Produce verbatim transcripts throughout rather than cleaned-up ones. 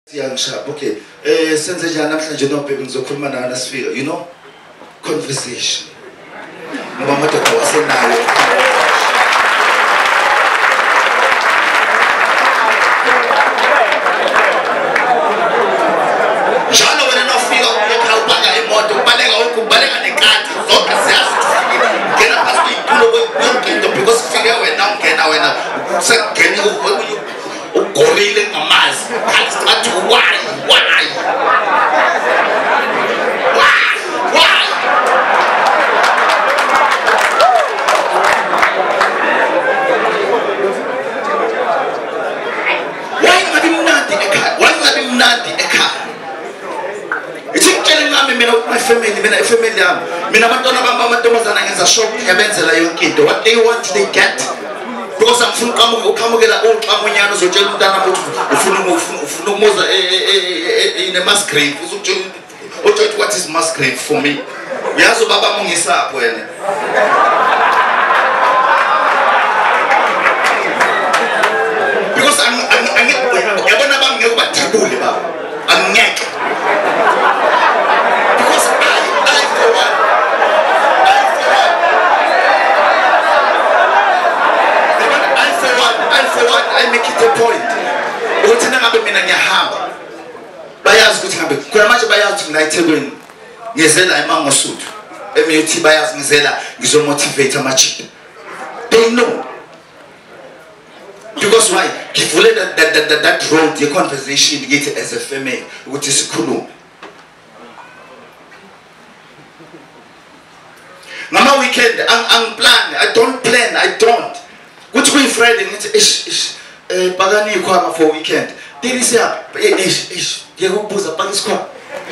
Young sharp, okay. Eh, senze njani namhlanje nobhebe ngizokhuluma nawe nasifika, you know? Conversation. Ngoba amadoda wasenayo. Njalo wena nofika ukukha ubanga imoto, ubaleka ukubaleka nekati, zonke siyazi ukuthi ngena past itulo yonke into because ufike wena ungena wena sekugena ugorile ngamazi. Kanti why? Why? Why? Why? Why ngabe mnandi ekhaya? Why ngabe mnandi ekhaya? Itshela ngami mina my family, mina ifamily yami. Mina abantwana bami amantombazana ngenza shock yabenzela yonke into. What they want they get. Because I'm from Kamu, Kamugela, old Kamunyano, so Jelly Dana, Funumosa in a mass grave. What is mass grave for me? We have Baba Mungisa when. Because I'm I'm I'm taboo. I'm neck. Because I I for one. For what I make it a point. What in a bit in your hammer? Bias good habit. Kuramaja bias tonight when Nizela among a suit. M U T bias Nizela is a motivator much. They know. Because why? If you let that that that that road, your conversation get it as a female, which is Kulu. Mama weekend, I'm I'm plan. I don't plan, I don't. Which we Friday is is Pagani Kwama for weekend. There is a ish ish. You pose a Pagisqua.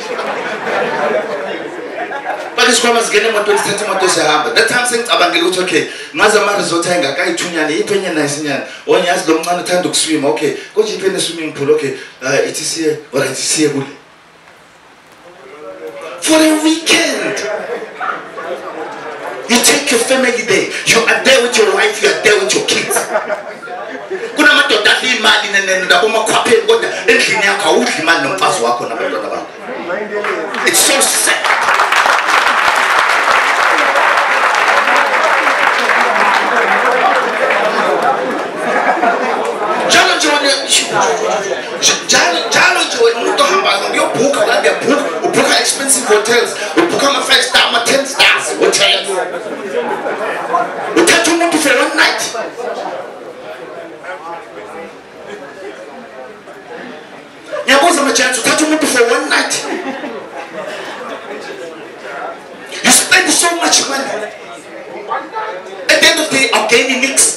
Pagisqua must get him a twenty centimeters a hammer. That time since Abangalut, okay. Mazama Zotanga, Guy Tunya, Ipenian Nasian, when he has long time to swim, okay. Go to the swimming pool, okay. It is here, or it is here. For a weekend. You take your family there. You are there with your wife. You are there with your kids. Kuna mato dali mali nene ndaboma kwape ngoda endlini yakho awudli mali nomfazi wakho nabantwana bakho. It's so sad. Jalo jone jalo jalo jone umuntu hamba ngiyobhuka la ngiyabhuka ubhuka expensive hotels ubhuka ama five star ama ten stars hotels uthatha umuntu for one night ngiyabuza machance uthatha umuntu for one night you spend so much money at the end of the day I'm gaining mix.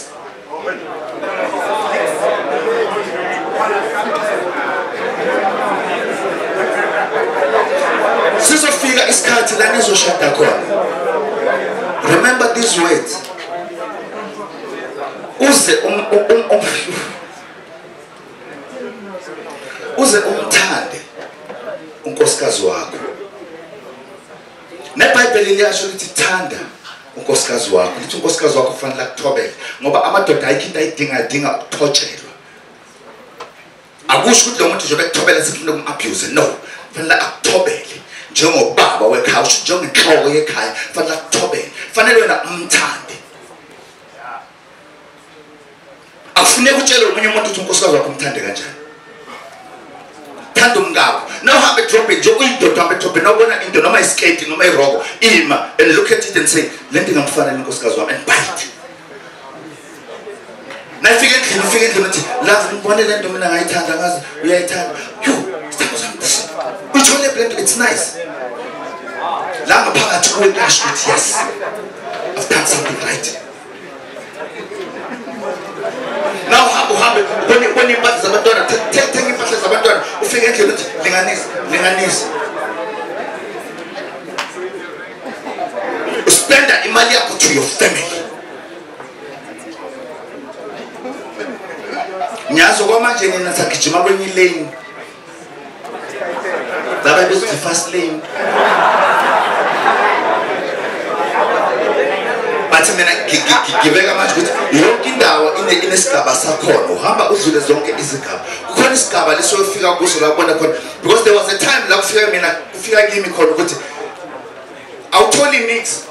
Sizofika isikhathi la nizoshada khona. Remember these words. Uze um um uze umthande unkosikazi wakho. NeBhayibheli liyasho lithi thanda unkosikazi wakho. Lithi unkosikazi wakho kufanele akuthobele ngoba amadoda ayikho ayidinga adinga ukuthotshelwa. Akusho ukuthi lo muntu nje bekuthobela sifuna ukumabuse. No. Fanele akuthobele. Njengobaba wekhaya usho njengenhloko yekhaya fanele akuthobele. Fanele wena umthande. Akufuneka utshele umunye umuntu ukuthi unkosikazi wakho umthande kanjani. Thanda umngakho. Now have a drop it. Nje uyindoda hambe drop it. Nawubona into noma iskate noma irogo ima and look at it and say lento ngamfanele unkosikazi wami and bite. Nafika endlini ufika endlini uthi love ngibone lento mina ngayithanda ngazi uyayithanda. Yo, stop something. Uthole blend it's nice. La ngaphakathi kuwekasho ukuthi yes. I've done something right. Now habu habu when when impahla zabantwana thenga impahla zabantwana ufika endlini uthi linganisa linganisa. Uspenda imali yakho to your family. Nyazo kwa manje nina sagijima kwenye lane. Laba bizi fast lane. But bathi mina ngibeka manje ukuthi yonke indawo inesigaba sakhona uhamba udlule zonke izigaba kukhona isigaba lesofika kuso la ubona khona because there was a time la kufika mina kufika kimi khona ukuthi awutholi mix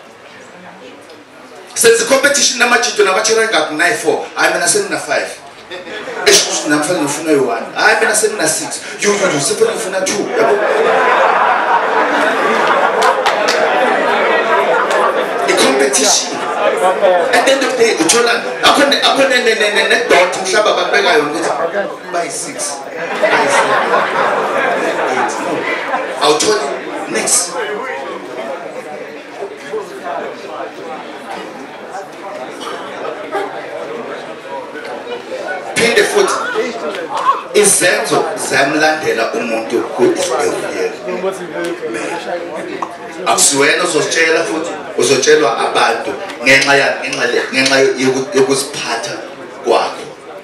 senze competition namajito nabachela ngaku nine four hayi mina senina five esikuthi namhlanje ngifuna you one hayi mina senina six you you you sepha ngifuna two yabo competition at the end of the day uthola akhona akhona ne ne ne dot mhlaba babeka yona ukuthi by six by seven eight awutholi next phinde futhi izenzo zamlandela umuntu ku-Israel akusiwena uzositshela futhi uzotshelwa abantu ngenxa ya ngenxa yokuziphatha kwakho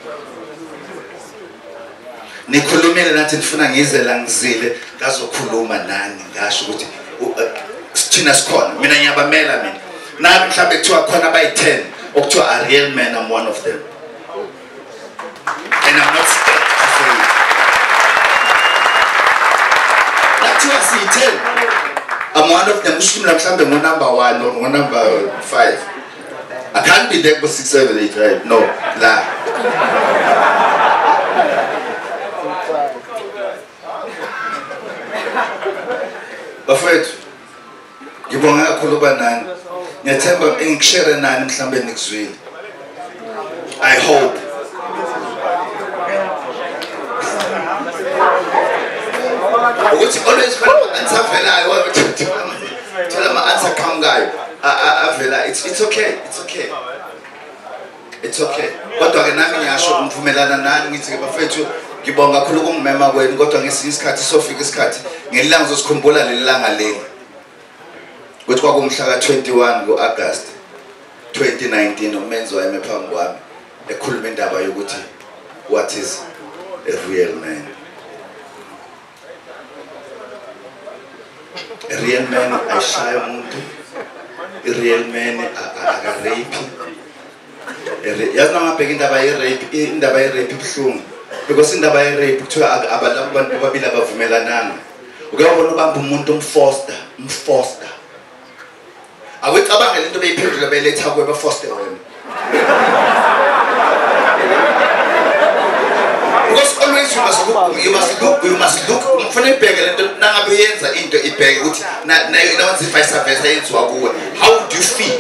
nikhulumile nathi nifuna ngize la ngizile ngazokhuluma nani ngasho ukuthi sithina sikhona mina ngiyabamela mina nami mhlawumbe kuthiwa khona abayi ten okuthiwa a real man I'm one of them and I'm not scared to say it. That's what I see ten. I'm one of them. Muslim Lamshambe, I'm number one or number five. I can't be there for six, seven, eight, right? No, lie. Bafethu, ngibonga kakhulu banani. Ngiyathemba ngikushare nani mhlambe nikuzwile. I hope ukuthi always khona answer velayo thola ama answer khangayo avela it's it's okay it's okay it's okay kodwa ke nami ngiyasho umvumelana nani ngithi ke bafethu ngibonga kakhulu kungimema kwenu kodwa ngesinye isikhathi sofika isikhathi ngelanga uzosikhumbula lelanga leli ukuthi kwakumhla ka twenty-one ku-August twenty nineteen umenzi wayeme phambi kwami ekhuluma indaba yokuthi what is a real man. A real man ashaya umuntu, a real man akarape. Yazi ngabheka indaba ye rape, indaba ye rape ibhlungu because indaba ye rape kuthiwa abantu babili abavumelananga. Ukuyabona ubamba umuntu umfoster, umfoster. Awucabanga lento beyiphendula beletha kuwe bafoster wena. Because always you must look, you must look, you must look. Mfuna ibheke lento nangabe yenza into ibheke ukuthi na na nawenza vice versa yenziwa kuwe. How do you feel?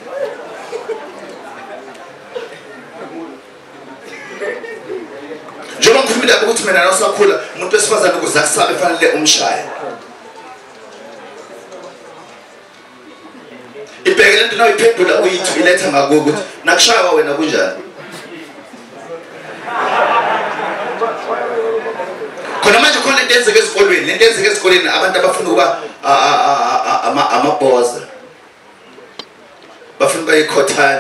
Njengoba ngikhulumile ukuthi mina nosakhula umuntu wesifazane ukuze akusabe fanele umshaya. Ibheke lento nawe iphendula uyithi iletha ngakuwe ukuthi nakushaya wena kunjani. Khona manje khona into enzeke esikolweni lento enzeke esikolweni abantu abafuna ukuba amabhoza bafuna ukuba ikhothana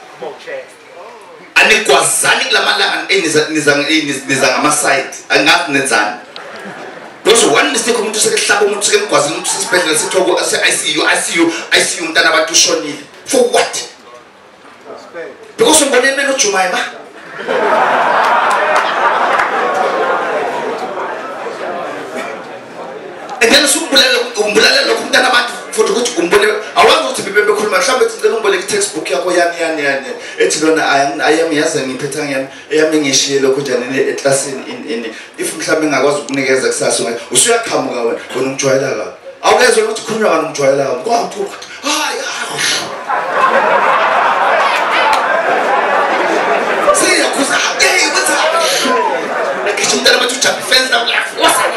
anikwazani kulamalanga eniza niza niza ngama side angathi nenzani because one mistake umuntu sekehlaba umuntu sekemgwazini umuntu sesibhedlela sithoko ase I C U I C U I C U umntana abantu ushonile for what because umbone mina uJumaima engene sumbulala umbulala lokho umntana abantu futhi ukuthi umbone awazi ukuthi bibembe khuluma mhlawumbe sicela umbone ku textbook yakho yani yani yani ethi lona ayami yazi ngiphetha ngiyami eyami ngishiye lokho njani eclassini in if mhlawumbe ngakwazi ukunikeza kusasa usuyaqhamuka wena wena umjwayela la awukezwe ukuthi khulunywa ngani umjwayela la kwaphu hayi siya kuza hey what's up akisho umntana bathu jump fence down what's up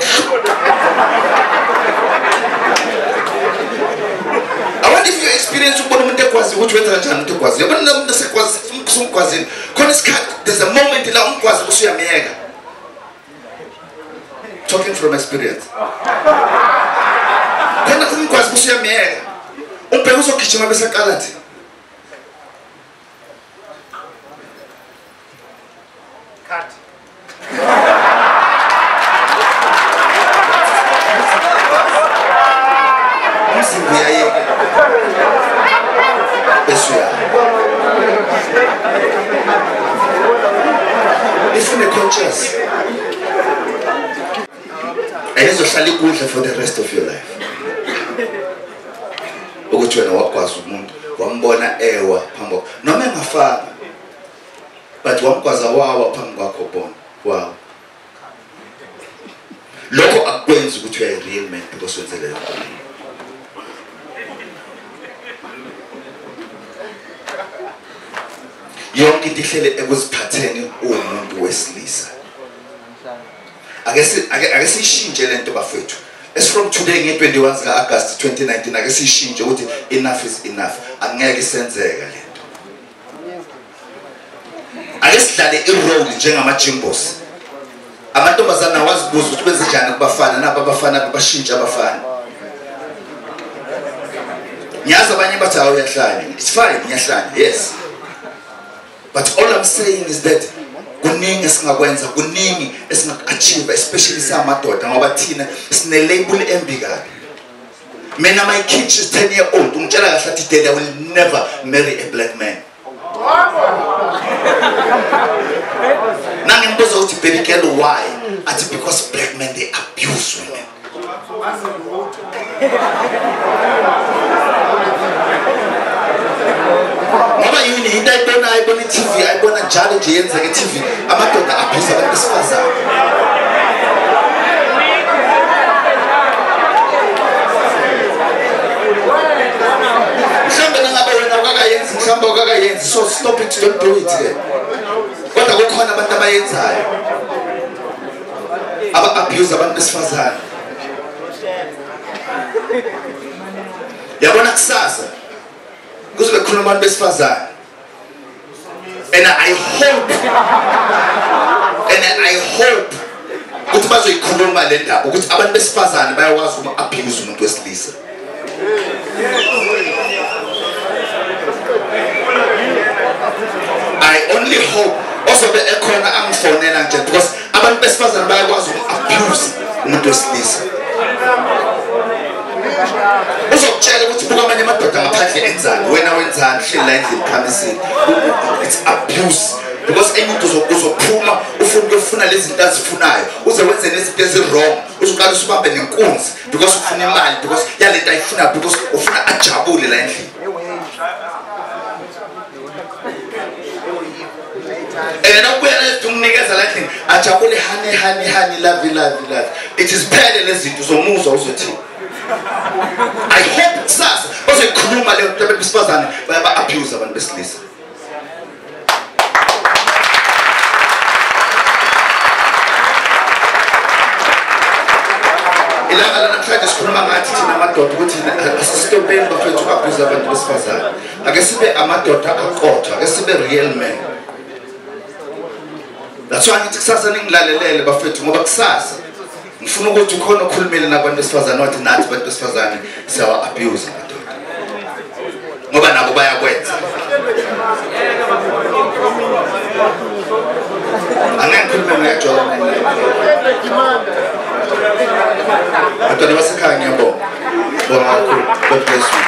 I wonder if you experience ukubona umuntu ekwazi ukuthi wenza kanjani umuntu ekwazi yabona umuntu esekwazi umkwazini khona isikhathi there's a moment la umkwazi usuyamiyeka talking from experience khona umkwazi usuyamiyeka umbheka uzogijima bese qalathi cut gorgeous. And izohlala ikudla for the rest of your life. Ukuthi wena wakwazi umuntu wambona ewa phambi kwakho noma engafanga, but wamkwaza wawa phambi kwakho bona. Wow. Lokho akwenzi ukuthi uya real man because wenzele lokho. Yonke into ihlele ekuziphatheni umuntu wesilisa. Ake ake sishintshe lento bafethu. As from today nge twenty-one zika August twenty nineteen ake sishintshe ukuthi enough is enough. Angeke isenzeka lento. Ake sidlale irole njengama jimbos. Amantombazana wazibuza ukuthi benze njani kubafana nabo abafana babashintsha abafana. Nyaza abanye bathi awuyahlanya. It's fine, ngiyahlanya. Yes. But all I'm saying is that kuningi esingakwenza, kuningi esingakuachieve, especially samadoda ngoba thina sine label embi kabi. Mina my kid is ten year old, ungitshela kahle athi dad I will never marry a black man. Nangimbuza ukuthi baby girl why? Athi because black men they abuse women. Ngoba yini into ayibona ayibona T V ayibona njalo nje yenzeka T V amadoda abuse abantu besifazane. Mhlambe nangabe wena ukakayenzi mhlambe ukakayenzi so stop it, don't do it ke. Kodwa kukhona abantu abayenzayo aba abuse abantu besifazane. Yabona kusasa kuzobe khona abantu besifazane. And I hope and I hope ukuthi bazoyikhuluma le ndaba ukuthi abantu besifazane bayakwazi uma abuse umuntu wesilisa. I only hope also be ekhona angifonela nje because abantu besifazane bayakwazi uma abuse umuntu wesilisa. Uzokutshela ukuthi buka amanye amadoda ngaphandle enzani wena wenzani hleli la endlini khamisini. It's abuse because emuntu uzophuma ufuna ukufuna lezi zinto azifunayo uze wenze nezinto ezirong uzoqala usubambe nenkunzi because ufuna imali because yalento ayifuna because ufuna ajabule la endlini. And ukuya lezo umnikeza la endlini ajabule honey honey honey love love love. It is bad lezi zinto uzomuzwa uzothi I hope sasa bazoyikhuluma le nto abantu besifazane bayaba abuse abantu besilisa. Ilanga lana mhlawumbe sikhuluma ngathi thina amadoda ukuthi asistopeni bafethu ukabuse abantu besifazane. Ake sibe amadoda aqotha, ake sibe real men. That's why ngithi kusasa ningilalelele bafethu ngoba kusasa ngifuna ukuthi ukhona okhulumile nabantu besifazane wathi nathi abantu besifazane siyawa abuse amadoda ngoba nabo bayakwenza. Angeke ngikhulume ngajola abantu basekhaya ngiyabonga bonga kakhulu. God bless you.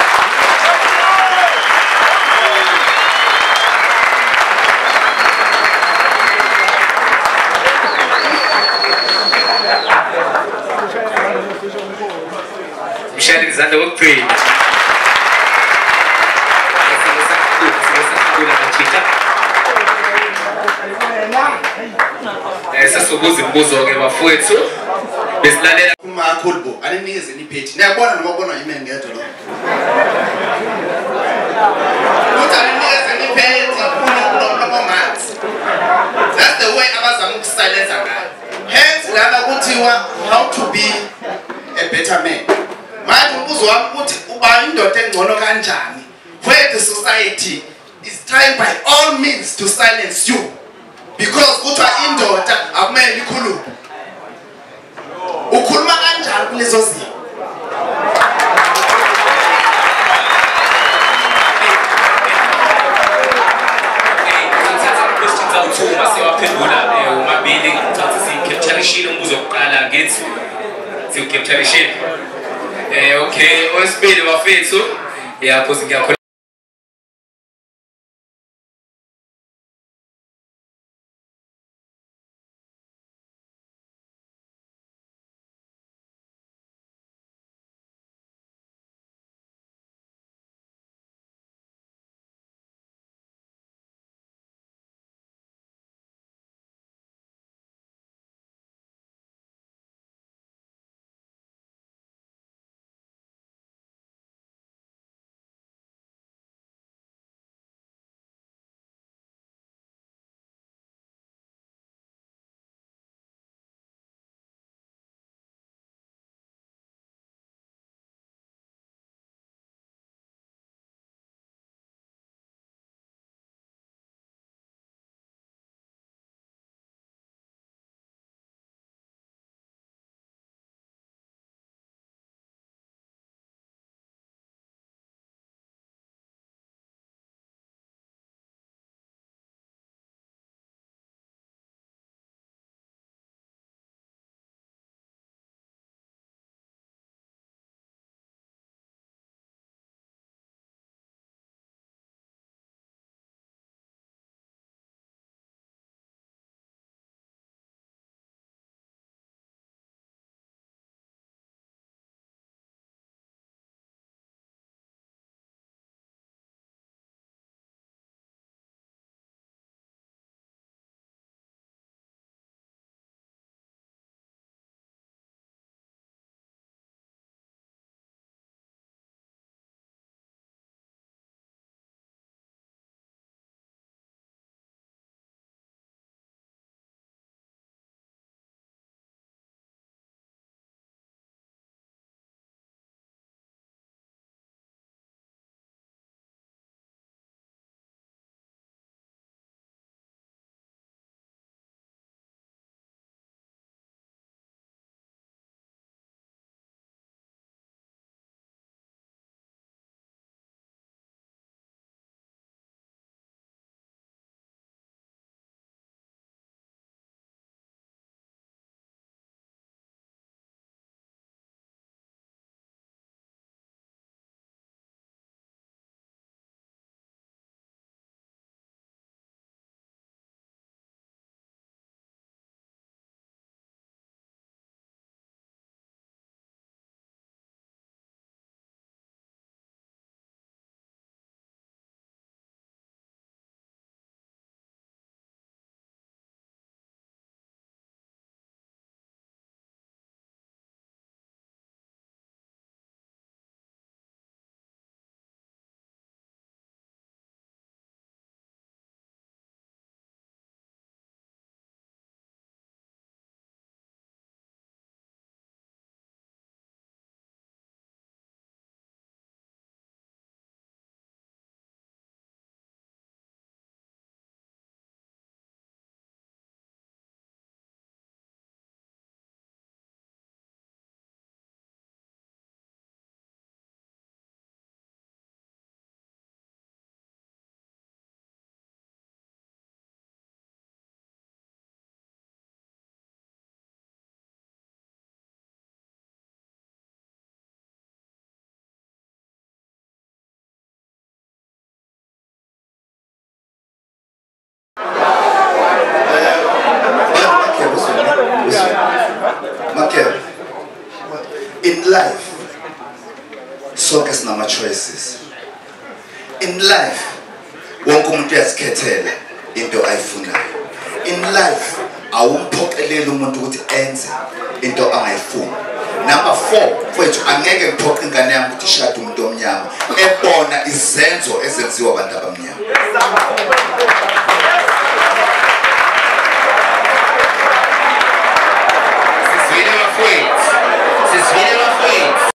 Mshali ngizanda ukuphi sesibuza imibuzo ke bafowethu besilalela kuma khulbo alinikeze niphethi niyabona noma ubona yimi ngedwa lo uthi alinikeze niphethi kuno maths. That's the way abazama ukusilence ngayo. Hence lana kuthiwa how to be a better man. Manje umbuzo wami ukuthi uba indoda engcono kanjani where the society is trying by all means to silence you because kuthiwa indoda akumele ikhulume. Ukhuluma kanjani kulezo zinto? Siwaphendula umabili ngithatha sikeptarishile umbuzo wokuqala ngithi sikeptarishile eh okay osibili bafethu yapho ngiyakho In life, sonke sinama choices. In life, wonke umuntu uyazikhethela into ayifunayo. In life, awumphoqeleli umuntu ukuthi enze into angayifuni. Number four, mfowethu angeke ngiphoqe ingane yami ukuthi ishade umuntu omnyama ebona izenzo ezenziwa abantu abamnyama.